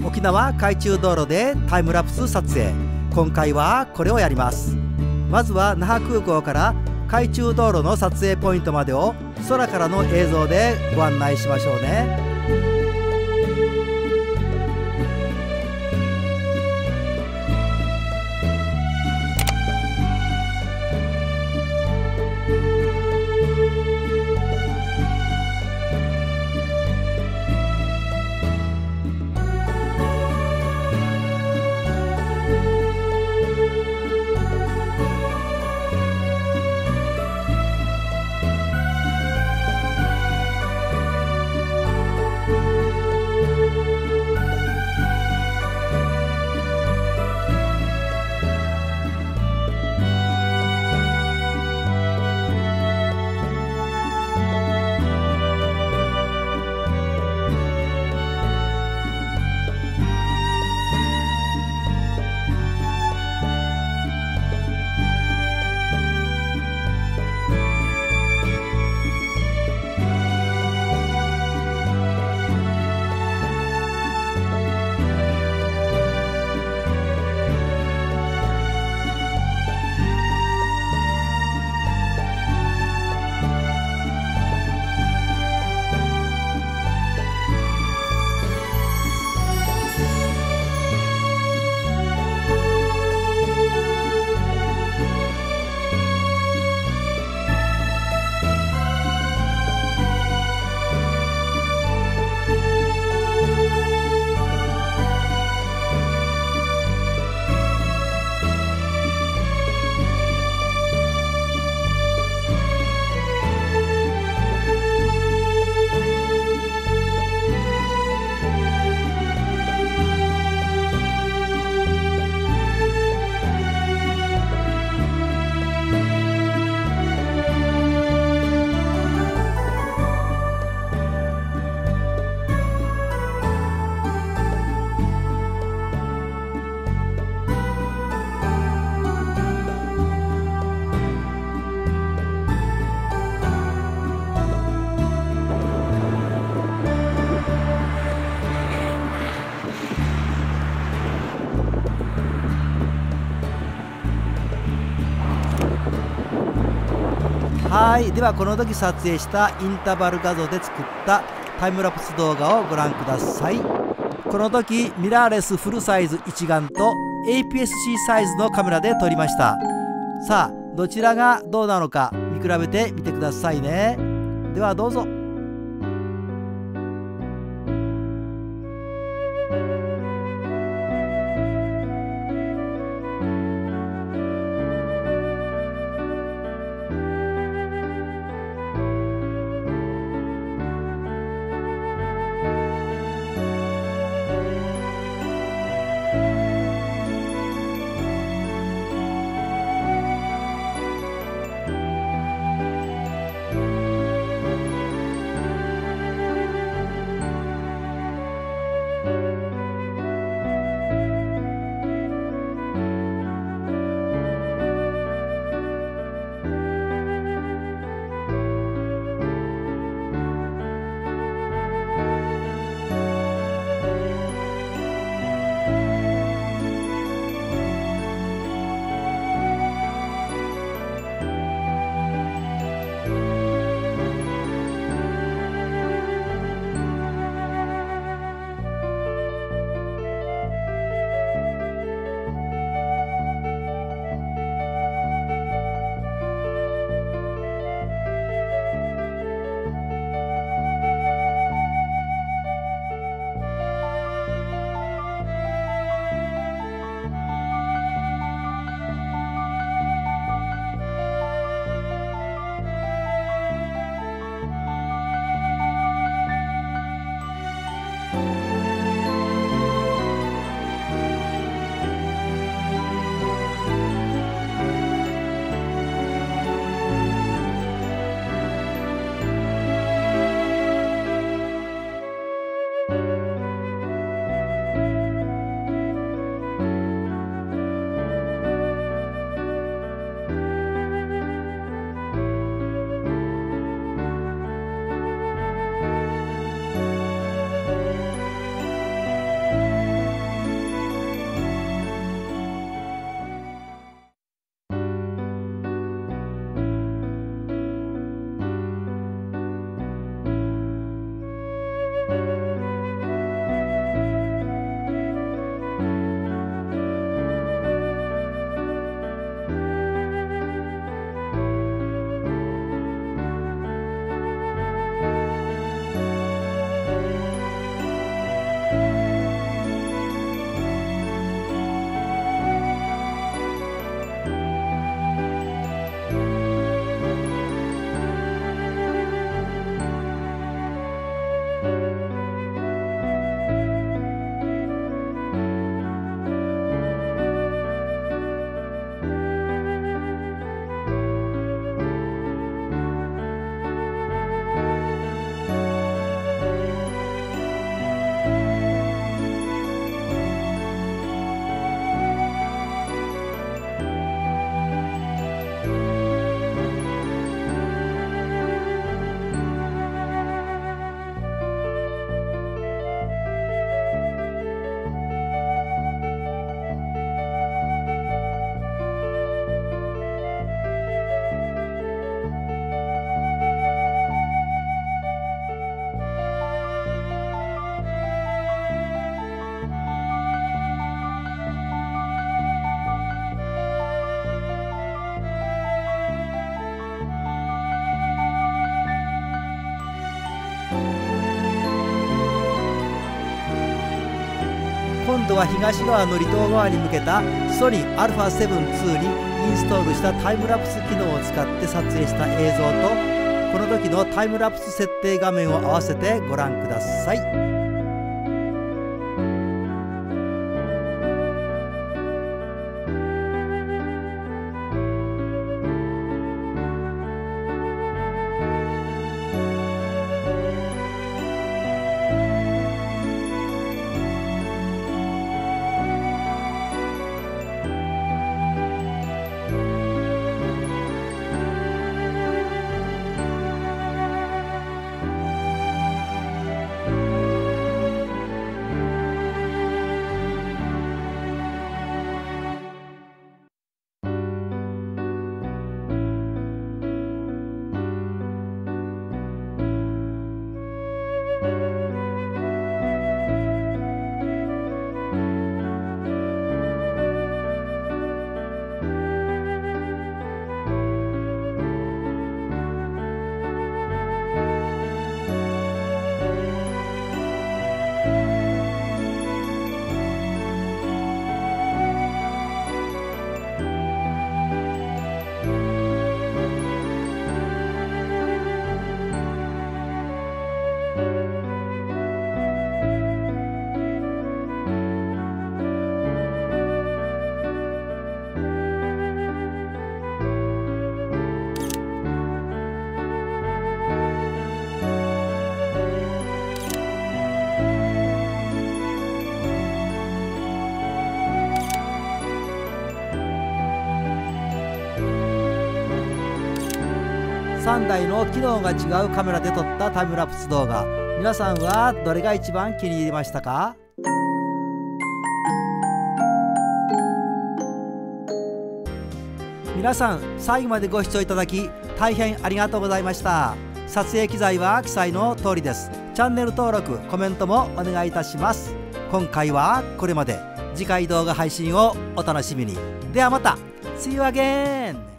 沖縄海中道路でタイムラプス撮影。今回はこれをやります。まずは那覇空港から海中道路の撮影ポイントまでを空からの映像でご案内しましょうね。はい、ではこの時撮影したインターバル画像で作ったタイムラプス動画をご覧ください。この時ミラーレスフルサイズ一眼と APS-C サイズのカメラで撮りました。さあどちらがどうなのか見比べてみてくださいね。ではどうぞ。 今度は東側の離島側に向けたソニー α7-2 にインストールしたタイムラプス機能を使って撮影した映像と、この時のタイムラプス設定画面を合わせてご覧ください。3台の機能が違うカメラで撮ったタイムラプス動画、皆さんはどれが一番気に入りましたか？皆さん最後までご視聴いただき大変ありがとうございました。撮影機材は記載の通りです。チャンネル登録、コメントもお願いいたします。今回はこれまで。次回動画配信をお楽しみに。ではまた See you again!